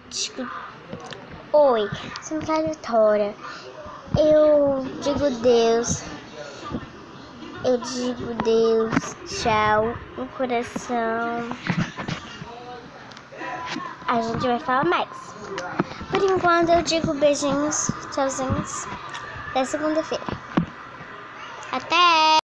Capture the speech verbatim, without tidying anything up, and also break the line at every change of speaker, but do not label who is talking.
digo oi, sou Vitória. Eu digo Deus. Eu digo Deus, tchau, no coração. A gente vai falar mais. Por enquanto eu digo beijinhos, tchauzinhos. Até segunda-feira. Até!